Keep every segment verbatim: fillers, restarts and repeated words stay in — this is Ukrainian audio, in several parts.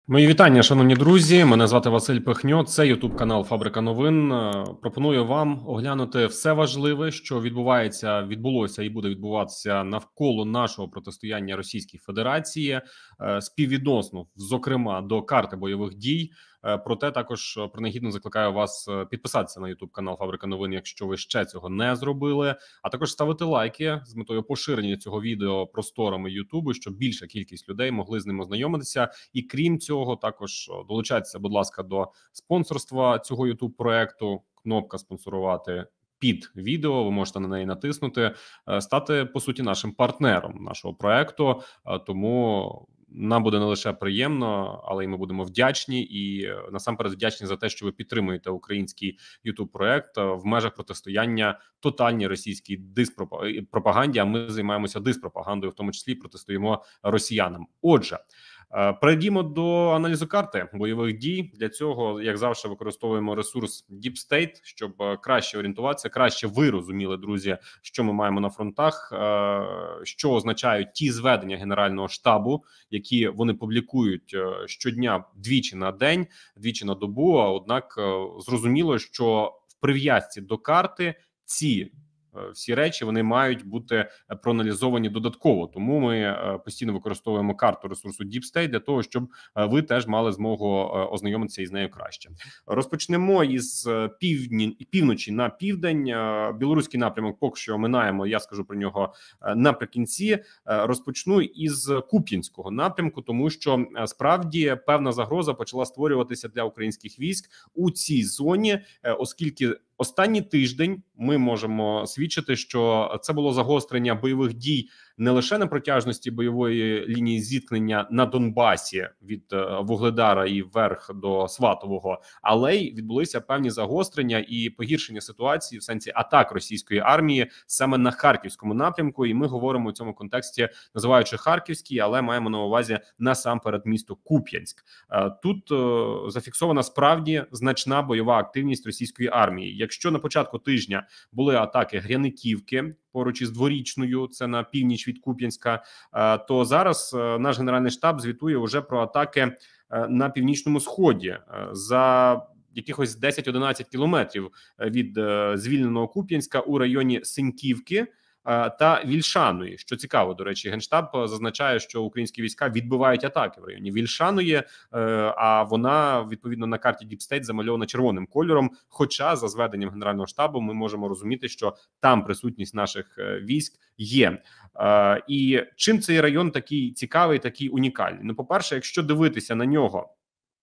Мої вітання, шановні друзі. Мене звати Василь Пихньо. Це ютуб канал Фабрика новин. Пропоную вам оглянути все важливе, що відбувається, відбулося і буде відбуватися навколо нашого протистояння Російській Федерації, співвідносно, зокрема, до карти бойових дій. Проте також принагідно закликаю вас підписатися на ютуб канал Фабрика новин, якщо ви ще цього не зробили, а також ставити лайки з метою поширення цього відео просторами Ютубу, щоб більша кількість людей могли з ним ознайомитися. І крім цього, також долучайтеся, будь ласка, до спонсорства цього ютуб проекту. Кнопка спонсорувати під відео, ви можете на неї натиснути, стати по суті нашим партнером нашого проекту. Тому нам буде не лише приємно, але й ми будемо вдячні і насамперед вдячні за те, що ви підтримуєте український ютуб проект в межах протистояння тотальній російській диспропаганді. А ми займаємося диспропагандою, в тому числі протистоїмо росіянам. Отже, перейдімо до аналізу карти бойових дій. Для цього, як завжди, використовуємо ресурс Deep State, щоб краще орієнтуватися, краще ви розуміли, друзі, що ми маємо на фронтах, що означають ті зведення Генерального штабу, які вони публікують щодня двічі на день, двічі на добу. А однак зрозуміло, що в прив'язці до карти ці всі речі вони мають бути проаналізовані додатково. Тому ми постійно використовуємо карту ресурсу Deep State для того, щоб ви теж мали змогу ознайомитися із нею краще. Розпочнемо із півдні півночі на південь. Білоруський напрямок поки що минаємо. Я скажу про нього наприкінці. Розпочну із Куп'янського напрямку, тому що справді певна загроза почала створюватися для українських військ у цій зоні, оскільки останній тиждень ми можемо свідчити, що це було загострення бойових дій не лише на протяжності бойової лінії зіткнення на Донбасі від Вугледара і вверх до Сватового, але й відбулися певні загострення і погіршення ситуації в сенсі атак російської армії саме на Харківському напрямку. І ми говоримо у цьому контексті, називаючи Харківський, але маємо на увазі насамперед місто Куп'янськ. Тут зафіксована справді значна бойова активність російської армії. Якщо на початку тижня були атаки Гряниківки поруч із Дворічною, це на північ від Куп'янська, то зараз наш Генеральний штаб звітує вже про атаки на північному сході за якихось десять-одинадцять кілометрів від звільненого Куп'янська у районі Синьківки та Вільшаної. Що цікаво, до речі, Генштаб зазначає, що українські війська відбивають атаки в районі Вільшаної, а вона, відповідно, на карті Deep State замальована червоним кольором, хоча, за зведенням Генерального штабу, ми можемо розуміти, що там присутність наших військ є. І чим цей район такий цікавий, такий унікальний? Ну, по-перше, якщо дивитися на нього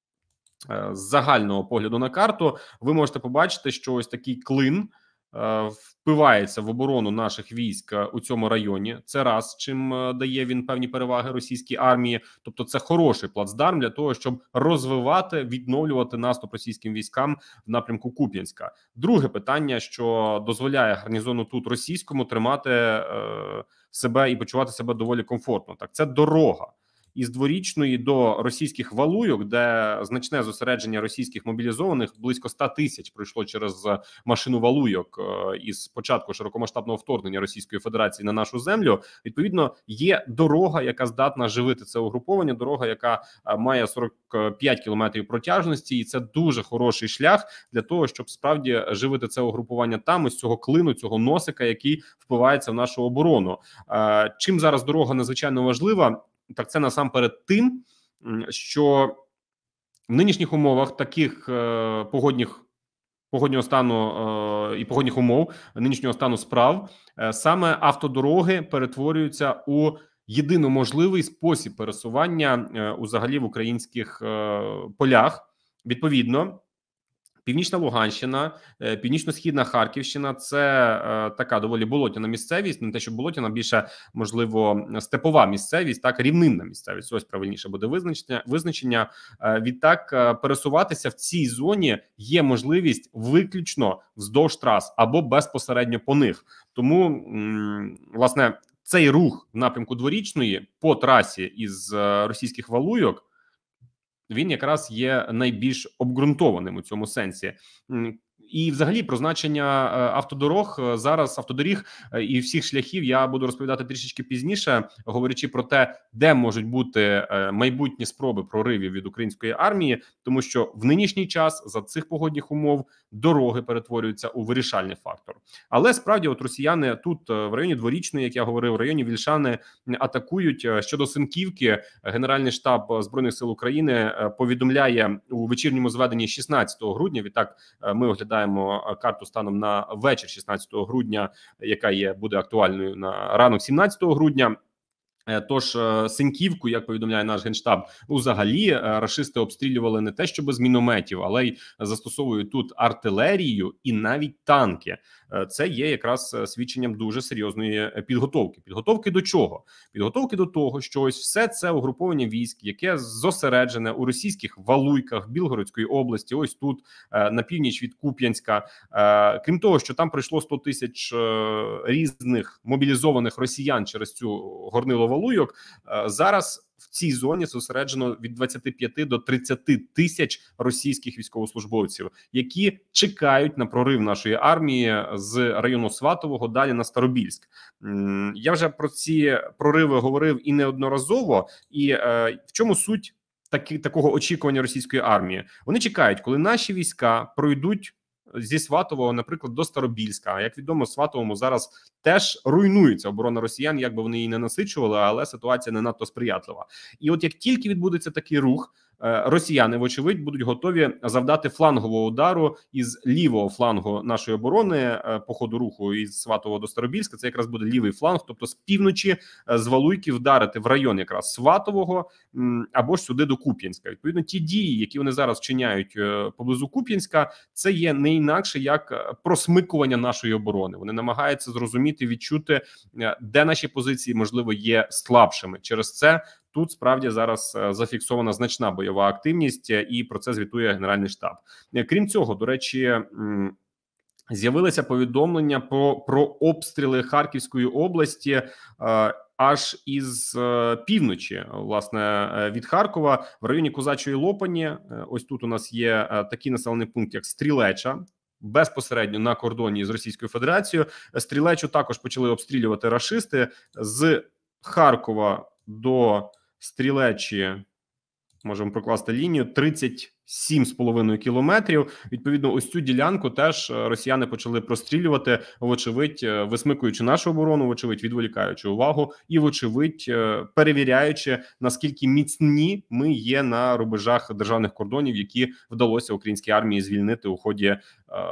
з загального погляду на карту, ви можете побачити, що ось такий клин впивається в оборону наших військ у цьому районі. Це раз, чим дає він певні переваги російській армії. Тобто це хороший плацдарм для того, щоб розвивати, відновлювати наступ російським військам в напрямку Куп'янська. Друге питання, що дозволяє гарнізону тут російському тримати е, себе і почувати себе доволі комфортно. Так, це дорога із Дворічної до російських Валуйок, де значне зосередження російських мобілізованих, близько ста тисяч пройшло через машину Валуйок із початку широкомасштабного вторгнення Російської Федерації на нашу землю. Відповідно, є дорога, яка здатна живити це угруповання, дорога, яка має сорок п'ять кілометрів протяжності, і це дуже хороший шлях для того, щоб справді живити це угрупування там, із цього клину, цього носика, який впивається в нашу оборону. Чим зараз дорога надзвичайно важлива? Так це насамперед тим, що в нинішніх умовах таких е, погодних погоднього стану е, і погодних умов, нинішнього стану справ, е, саме автодороги перетворюються у єдино можливий спосіб пересування е, взагалі в українських е, полях. Відповідно, Північна Луганщина, північно-східна Харківщина – це е, така доволі болотяна місцевість, не те, що болотяна, більше, можливо, степова місцевість, так, рівнинна місцевість, ось правильніше буде визначення. визначення. Е, відтак, е, пересуватися в цій зоні є можливість виключно вздовж трас або безпосередньо по них. Тому, м, власне, цей рух в напрямку Дворічної по трасі із е, російських Валуйок, він якраз є найбільш обґрунтованим у цьому сенсі. І взагалі про значення автодорог зараз, автодоріг і всіх шляхів я буду розповідати трішечки пізніше, говорячи про те, де можуть бути майбутні спроби проривів від української армії, тому що в нинішній час за цих погодних умов дороги перетворюються у вирішальний фактор. Але справді от росіяни тут в районі Дворічної, як я говорив, в районі Вільшани атакують. Щодо Синківки, Генеральний штаб Збройних сил України повідомляє у вечірньому зведенні шістнадцятого грудня, відтак ми оглядаємо карту станом на вечір шістнадцятого грудня, яка є буде актуальною на ранок сімнадцятого грудня. Тож Синьківку, як повідомляє наш Генштаб, взагалі рашисти обстрілювали не те, що без мінометів, але й застосовують тут артилерію і навіть танки. Це є якраз свідченням дуже серйозної підготовки. Підготовки до чого? Підготовки до того, що ось все це угруповання військ, яке зосереджене у російських Валуйках Білгородської області, ось тут, на північ від Куп'янська. Крім того, що там пройшло сто тисяч різних мобілізованих росіян через цю горнило Валуйок, зараз в цій зоні зосереджено від двадцяти п'яти до тридцяти тисяч російських військовослужбовців, які чекають на прорив нашої армії з району Сватового далі на Старобільськ. Я вже про ці прориви говорив і неодноразово. І е, в чому суть таки, такого очікування російської армії? Вони чекають, коли наші війська пройдуть зі Сватового, наприклад, до Старобільська. А як відомо, Сватовому зараз теж руйнується оборона росіян, як би вони її не насичували, але ситуація не надто сприятлива. І от як тільки відбудеться такий рух, росіяни, вочевидь, будуть готові завдати флангового удару із лівого флангу нашої оборони по ходу руху із Сватового до Старобільська. Це якраз буде лівий фланг, тобто з півночі, з Валуйки вдарити в район якраз Сватового або ж сюди до Куп'янська. Відповідно, ті дії, які вони зараз вчиняють поблизу Куп'янська, це є не інакше як просмикування нашої оборони. Вони намагаються зрозуміти, відчути, де наші позиції, можливо, є слабшими. Через це тут справді зараз зафіксована значна бойова активність, і про це звітує Генеральний штаб. Крім цього, до речі, з'явилися повідомлення про, про обстріли Харківської області аж із півночі, власне, від Харкова, в районі Козачої Лопані. Ось тут у нас є такий населений пункт, як Стрілеча, безпосередньо на кордоні з Російською Федерацією. Стрілечу також почали обстрілювати рашисти з Харкова до Стрілечі. Можемо прокласти лінію тридцять сім з половиною кілометрів. Відповідно, ось цю ділянку теж росіяни почали прострілювати, вочевидь, висмикуючи нашу оборону, вочевидь, відволікаючи увагу і, вочевидь, перевіряючи, наскільки міцні ми є на рубежах державних кордонів, які вдалося українській армії звільнити у ході е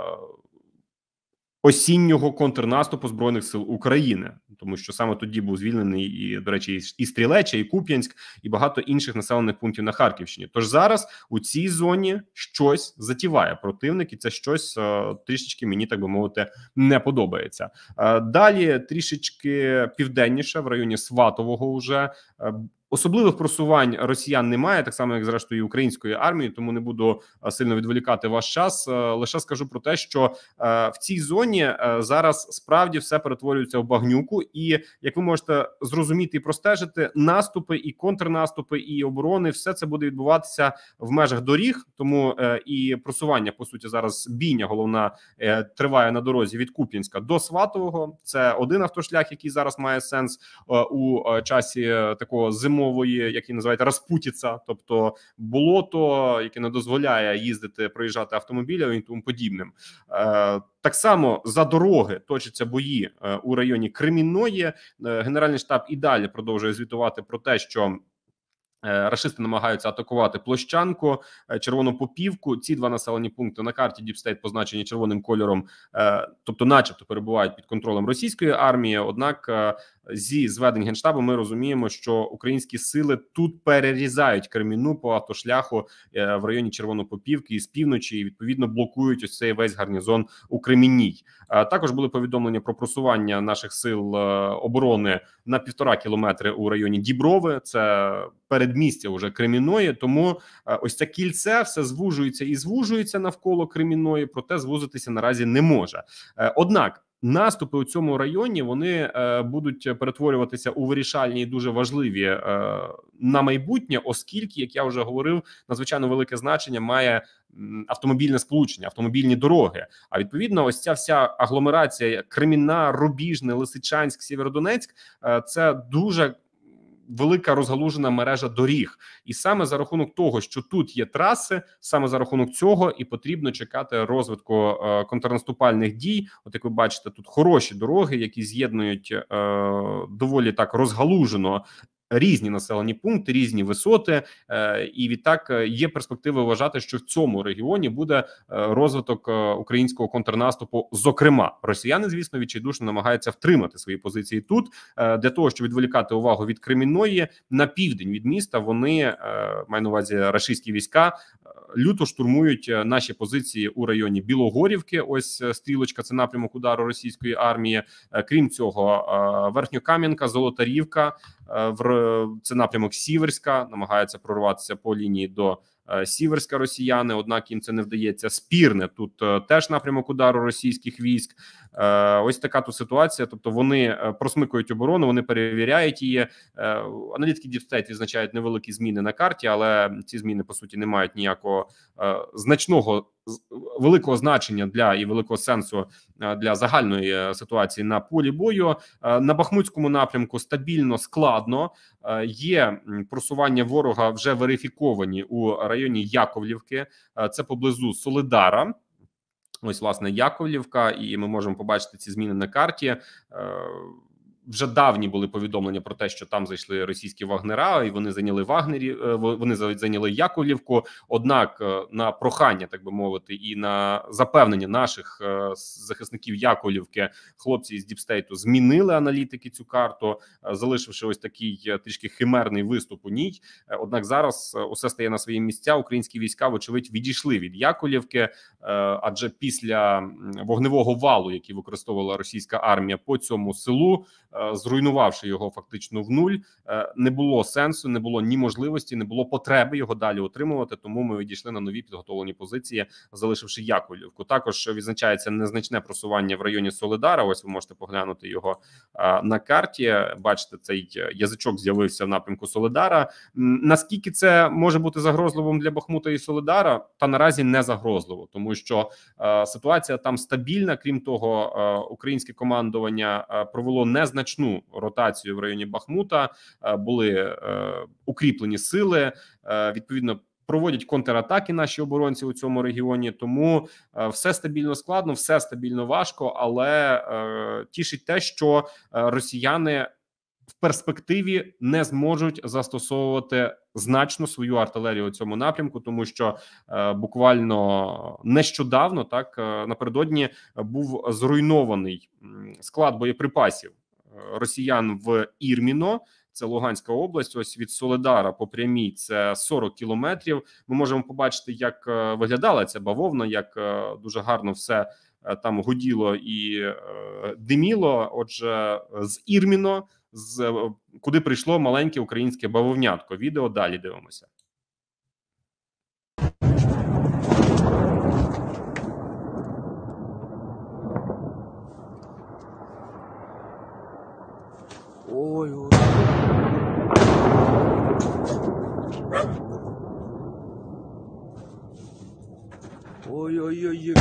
осіннього контрнаступу Збройних сил України, тому що саме тоді був звільнений і, до речі, і Стрілеча, і Куп'янськ, і багато інших населених пунктів на Харківщині. Тож зараз у цій зоні щось затіває противник, і це щось е, трішечки мені, так би мовити, не подобається. Е, далі трішечки південніше, в районі Сватового вже, е, особливих просувань росіян немає, так само, як зрештою і української армії, тому не буду сильно відволікати ваш час. Лише скажу про те, що в цій зоні зараз справді все перетворюється в багнюку, і, як ви можете зрозуміти і простежити, наступи і контрнаступи, і оборони, все це буде відбуватися в межах доріг, тому і просування, по суті, зараз бійня головна триває на дорозі від Куп'янська до Сватового. Це один автошлях, який зараз має сенс у часі такого зимового, як її називають, розпутіця, тобто болото, яке не дозволяє їздити, проїжджати автомобілями і тому подібним. Е, так само за дороги точаться бої е, у районі Кремінної. Е, Генеральний штаб і далі продовжує звітувати про те, що рашисти намагаються атакувати Площанку, Червону Попівку. Ці два населені пункти на карті Діпстейт позначені червоним кольором, тобто начебто перебувають під контролем російської армії. Однак зі зведень Генштабу ми розуміємо, що українські сили тут перерізають Кремінну по автошляху в районі Червонопопівки і з півночі, і відповідно блокують ось цей весь гарнізон у Кремінній. Також були повідомлення про просування наших сил оборони на півтора кілометри у районі Діброви. Це передмістя уже Кремінної, тому ось це кільце все звужується і звужується навколо Кремінної, проте звузитися наразі не може. Однак наступи у цьому районі вони е, будуть перетворюватися у вирішальні і дуже важливі е, на майбутнє, оскільки, як я вже говорив, надзвичайно велике значення має автомобільне сполучення, автомобільні дороги. А відповідно, ось ця вся агломерація Кремінна, Рубіжне, Лисичанськ, Сєвєродонецьк – це дуже велика розгалужена мережа доріг. І саме за рахунок того, що тут є траси, саме за рахунок цього і потрібно чекати розвитку е, контрнаступальних дій. От як ви бачите, тут хороші дороги, які з'єднують е, доволі так розгалужено різні населені пункти, різні висоти, е, і відтак є перспективи вважати, що в цьому регіоні буде е, розвиток е, українського контрнаступу. Зокрема, росіяни, звісно, відчайдушно намагаються втримати свої позиції тут, е, для того, щоб відволікати увагу від Кремінної. На південь від міста вони, е, маю на увазі рашистські війська, люто штурмують наші позиції у районі Білогорівки. Ось стрілочка – це напрямок удару російської армії. Крім цього, Верхньокам'янка, Золотарівка, це напрямок Сіверська, намагаються прорватися по лінії до Сіверська росіяни, однак їм це не вдається. Спірне тут теж напрямок удару російських військ. Ось така тут ситуація. Тобто вони просмикують оборону, вони перевіряють її. Аналітики Діпстейт відзначають невеликі зміни на карті, але ці зміни по суті не мають ніякого значного великого значення для і великого сенсу для загальної ситуації на полі бою. На Бахмутському напрямку стабільно, складно. Є просування ворога вже верифіковані у районі Яковлівки. Це поблизу Солидара. Ось, власне, Яковлівка, і ми можемо побачити ці зміни на карті. Вже давні були повідомлення про те, що там зайшли російські вагнера, і вони зайняли Вагнері, вони зайняли Яковлівку. Однак на прохання, так би мовити, і на запевнення наших захисників Яковлівки, хлопці з Діпстейту змінили аналітики цю карту, залишивши ось такий трішки химерний виступ у ній. Однак зараз усе стає на свої місця. Українські війська, вочевидь, відійшли від Яковлівки, адже після вогневого валу, який використовувала російська армія по цьому селу, зруйнувавши його фактично в нуль, не було сенсу, не було ні можливості, не було потреби його далі отримувати, тому ми відійшли на нові підготовлені позиції, залишивши Яковлівку. Також відзначається незначне просування в районі Солидара, ось ви можете поглянути його на карті, бачите, цей язичок з'явився в напрямку Солидара. Наскільки це може бути загрозливим для Бахмута і Солидара? Та наразі не загрозливо, тому що ситуація там стабільна, крім того, українське командування провело незначне значну ротацію в районі Бахмута, були е, укріплені сили, е, відповідно проводять контратаки наші оборонці у цьому регіоні, тому е, все стабільно складно, все стабільно важко, але е, тішить те, що е, росіяни в перспективі не зможуть застосовувати значно свою артилерію у цьому напрямку, тому що е, буквально нещодавно, так, е, напередодні був зруйнований склад боєприпасів росіян в Ірміно, це Луганська область, ось від Солидара по прямій це сорок кілометрів. Ми можемо побачити, як виглядала ця бавовна, як дуже гарно все там гуділо і диміло. Отже, з Ірміно, з куди прийшло маленьке українське бавовнятко. Відео далі дивимося. Ой, ой. Ой-ой-ой.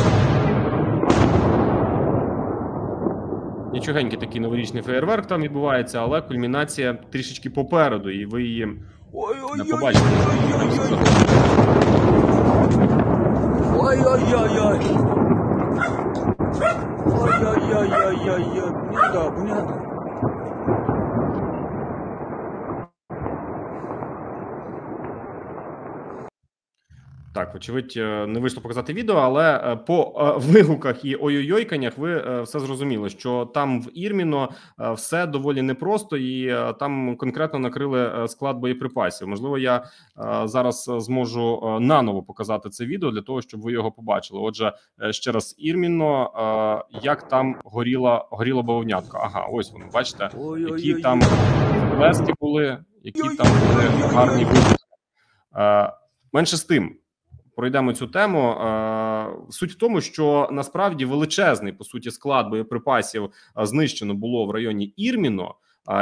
Нічогенький такий новорічний феєрверк там відбувається, але кульмінація трішечки попереду, і ви її не побачите. Ой-ой-ой-ой. Ой-ой-ой-ой-ой. Понятно, понятно. Так, очевидь, не вийшло показати відео, але по вигуках і ой-ой-ойканнях ви все зрозуміли, що там в Ірміно все доволі непросто, і там конкретно накрили склад боєприпасів. Можливо, я зараз зможу наново показати це відео для того, щоб ви його побачили. Отже, ще раз Ірміно, як там горіла, горіла бавовнятка. Ага, ось воно, бачите, які там блески були, які там були гарні вибухи. Менше з тим, пройдемо цю тему. Суть в тому, що насправді величезний, по суті, склад боєприпасів знищено було в районі Ірміно,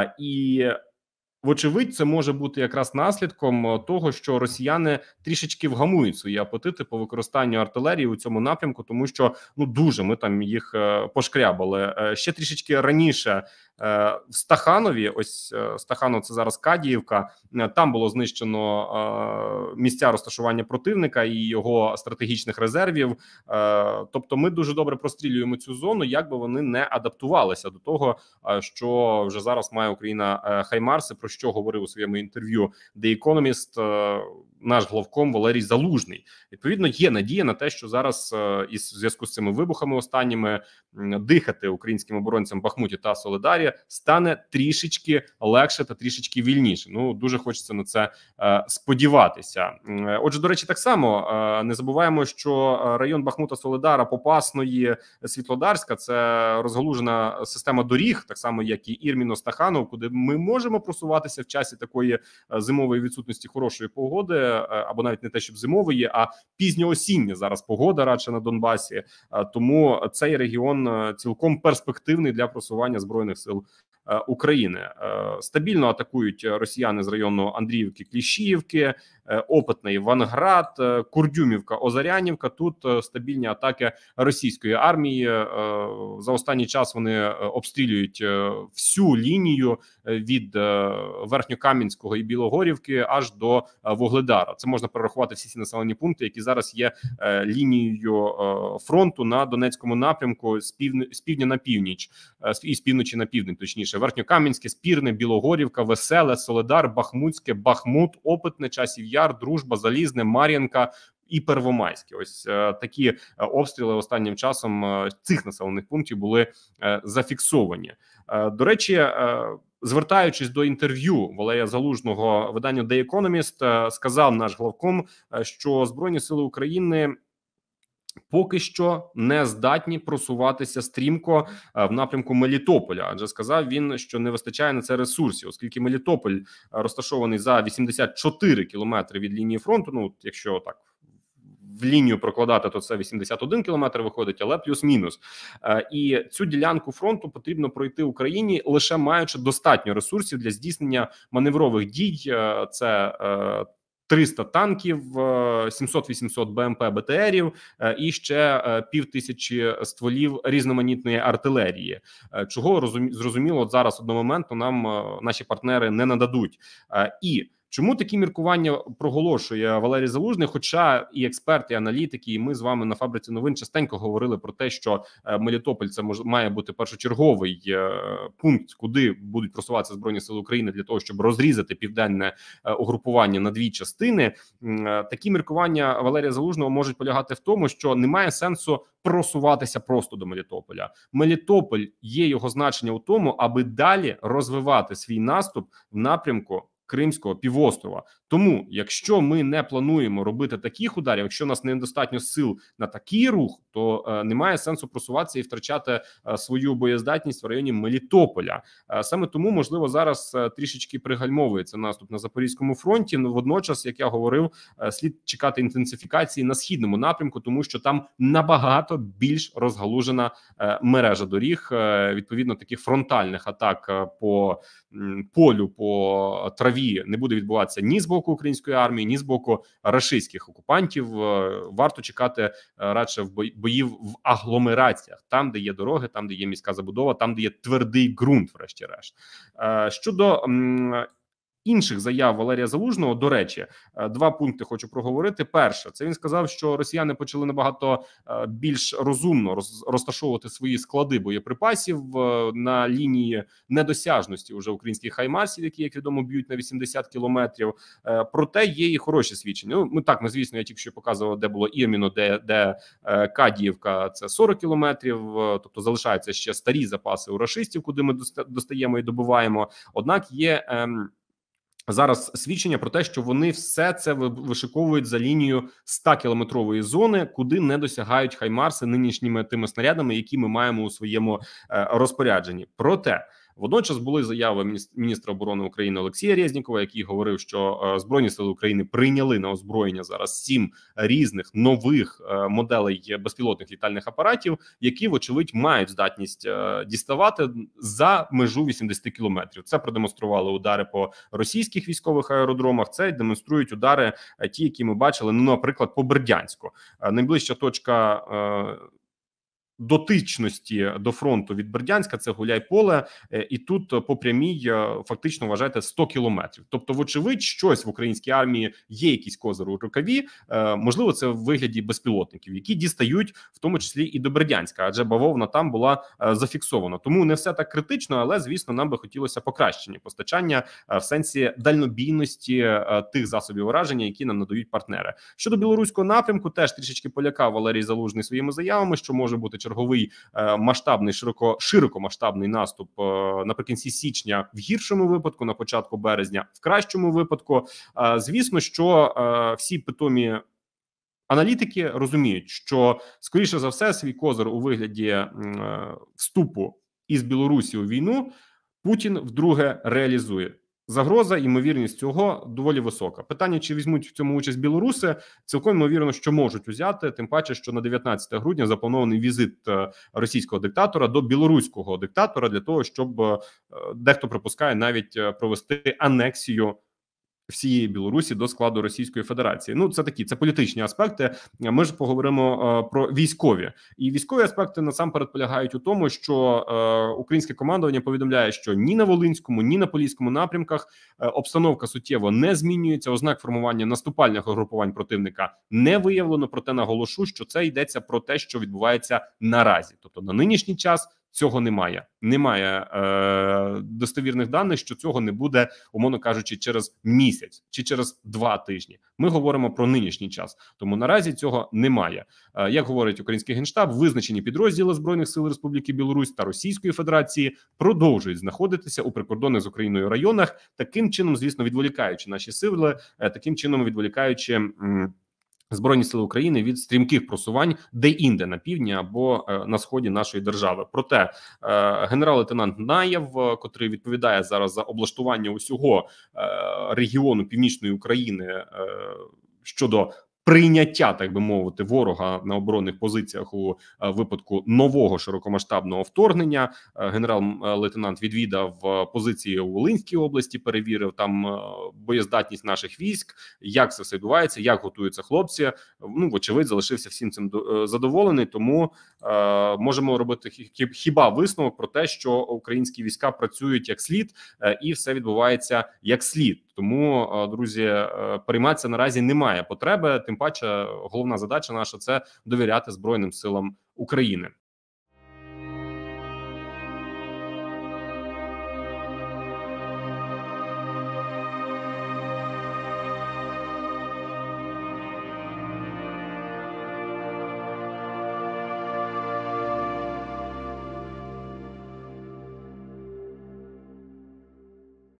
і вочевидь, це може бути якраз наслідком того, що росіяни трішечки вгамують свої апетити по використанню артилерії у цьому напрямку, тому що ну дуже ми там їх е, пошкрябали. Е, ще трішечки раніше е, в Стаханові, ось е, Стаханов, це зараз Кадіївка, е, там було знищено е, місця розташування противника і його стратегічних резервів. Е, тобто ми дуже добре прострілюємо цю зону, як би вони не адаптувалися до того, е, що вже зараз має Україна е, Хаймарси, про що говорив у своєму інтерв'ю The Economist наш главком Валерій Залужний. Відповідно, є надія на те, що зараз із зв'язку з цими вибухами останніми дихати українським оборонцям Бахмуті та Соледарі стане трішечки легше та трішечки вільніше. Ну, дуже хочеться на це е, сподіватися. Отже, до речі, так само е, не забуваємо, що район Бахмута, Соледара, Попасної, Світлодарська – це розгалужена система доріг, так само як і Ірміно-Стаханов, куди ми можемо просуватися в часі такої зимової відсутності хорошої погоди, або навіть не те, щоб зимової, а пізньоосіння зараз погода радше на Донбасі. Тому цей регіон цілком перспективний для просування Збройних сил України. Стабільно атакують росіяни з району Андріївки, Кліщіївки, Опитний, Ванград, Курдюмівка, Озарянівка. Тут стабільні атаки російської армії. За останній час вони обстрілюють всю лінію від Верхньокам'янського і Білогорівки аж до Вугледара. Це можна перерахувати всі ці населені пункти, які зараз є лінією фронту на Донецькому напрямку з півдня, з півдня на північ, і з півночі на південь, точніше. Верхньокам'янське, Спірне, Білогорівка, Веселе, Соледар, Бахмутське, Бахмут, Опитне, Часів Яр, Дружба, Залізне, Мар'їнка і Первомайське. Ось е, такі е, обстріли останнім часом е, цих населених пунктів були е, зафіксовані. Е, до речі, е, звертаючись до інтерв'ю Валерія Залужного виданню The Economist, е, сказав наш главком, е, що Збройні сили України поки що не здатні просуватися стрімко в напрямку Мелітополя, адже сказав він, що не вистачає на це ресурсів, оскільки Мелітополь розташований за вісімдесят чотири кілометри від лінії фронту. Ну, якщо так в лінію прокладати, то це вісімдесят один кілометр виходить, але плюс-мінус. І цю ділянку фронту потрібно пройти Україні, лише маючи достатньо ресурсів для здійснення маневрових дій. Це триста танків, сімсот-вісімсот БМП БТРів і ще пів тисячі стволів різноманітної артилерії. Чого, зрозуміло, от зараз одномоментно нам наші партнери не нададуть. І чому такі міркування проголошує Валерій Залужний? Хоча і експерти, і аналітики, і ми з вами на фабриці новин частенько говорили про те, що Мелітополь це мож, має бути першочерговий е, пункт, куди будуть просуватися Збройні Сили України для того, щоб розрізати південне е, угрупування на дві частини. Е, такі міркування Валерія Залужного можуть полягати в тому, що немає сенсу просуватися просто до Мелітополя. Мелітополь є його значення у тому, аби далі розвивати свій наступ в напрямку Кримського півострова. Тому, якщо ми не плануємо робити таких ударів, якщо у нас недостатньо сил на такий рух, то е, немає сенсу просуватися і втрачати е, свою боєздатність в районі Мелітополя. Е, саме тому, можливо, зараз е, трішечки пригальмовується наступ на Запорізькому фронті. Но водночас, як я говорив, е, слід чекати інтенсифікації на східному напрямку, тому що там набагато більш розгалужена е, мережа доріг. Е, відповідно, таких фронтальних атак е, по м, полю, по траві не буде відбуватися ні з боку української армії, ні з боку рашистських окупантів. Варто чекати радше в боїв в агломераціях, там, де є дороги, там, де є міська забудова, там, де є твердий ґрунт, врешті-решт. Щодо інших заяв Валерія Залужного, до речі, два пункти хочу проговорити. Перше, це він сказав, що росіяни почали набагато більш розумно розташовувати свої склади боєприпасів на лінії недосяжності уже українських хаймарсів, які, як відомо, б'ють на вісімдесят кілометрів. Проте є і хороші свідчення. Ну, ми так, ми, звісно, я тільки що показував, де було Ірміно, де, де Кадіївка, це сорок кілометрів, тобто залишаються ще старі запаси у рашистів, куди ми достаємо і добуваємо. Однак є ем, зараз свідчення про те, що вони все це вишиковують за лінію ста-кілометрової зони, куди не досягають хаймарси нинішніми тими снарядами, які ми маємо у своєму е, розпорядженні. Проте Водночас були заяви міністра оборони України Олексія Резнікова, який говорив, що Збройні сили України прийняли на озброєння зараз сім різних нових моделей безпілотних літальних апаратів, які, вочевидь, мають здатність діставати за межу вісімдесят кілометрів. Це продемонстрували удари по російських військових аеродромах, це демонструють удари ті, які ми бачили, ну, наприклад, по Бердянську. Найближча точка дотичності до фронту від Бердянська — це Гуляйполе, і тут по прямій фактично, вважайте, сто кілометрів. Тобто, вочевидь, щось в українській армії є, якісь козири у рукаві, можливо, це в вигляді безпілотників, які дістають в тому числі і до Бердянська, адже бавовна там була зафіксована. Тому не все так критично, але, звісно, нам би хотілося покращення постачання в сенсі дальнобійності тих засобів ураження, які нам надають партнери. Щодо білоруського напрямку, теж трішечки полякав Валерій Залужний своїми заявами, що може бути черговий е, масштабний, широко широкомасштабний наступ е, наприкінці січня в гіршому випадку, на початку березня в кращому випадку. Е, звісно, що е, всі питомі аналітики розуміють, що, скоріше за все, свій козир у вигляді е, вступу із Білорусі у війну Путін вдруге реалізує. Загроза, ймовірність цього доволі висока. Питання, чи візьмуть в цьому участь білоруси, цілком ймовірно, що можуть узяти, тим паче, що на дев'ятнадцяте грудня запланований візит російського диктатора до білоруського диктатора для того, щоб, дехто припускає, навіть провести анексію всієї Білорусі до складу Російської Федерації. Ну, це такі, це політичні аспекти. Ми ж поговоримо е, про військові. І військові аспекти насамперед полягають у тому, що е, українське командування повідомляє, що ні на Волинському, ні на Поліському напрямках е, обстановка суттєво не змінюється, ознак формування наступальних угрупувань противника не виявлено, проте наголошу, що це йдеться про те, що відбувається наразі. Тобто на нинішній час цього немає. Немає е, достовірних даних, що цього не буде, умовно кажучи, через місяць чи через два тижні. Ми говоримо про нинішній час. Тому наразі цього немає. Е, як говорить український Генштаб, визначені підрозділи Збройних сил Республіки Білорусь та Російської Федерації продовжують знаходитися у прикордонних з Україною районах, таким чином, звісно, відволікаючи наші сили, е, таким чином відволікаючи м, Збройні сили України від стрімких просувань де-інде на півдні або е, на сході нашої держави. Проте е, генерал-лейтенант Наєв, е, котрий відповідає зараз за облаштування усього е, регіону Північної України е, щодо прийняття, так би мовити, ворога на оборонних позиціях у е, випадку нового широкомасштабного вторгнення. Е, генерал-лейтенант відвідав е, позиції у Волинській області, перевірив там е, боєздатність наших військ, як це все відбувається, як готуються хлопці. Ну, вочевидь, залишився всім цим е, задоволений, тому е, можемо робити хіба висновок про те, що українські війська працюють як слід е, і все відбувається як слід. Тому, друзі, перейматися наразі немає потреби, тим паче головна задача наша – це довіряти Збройним силам України.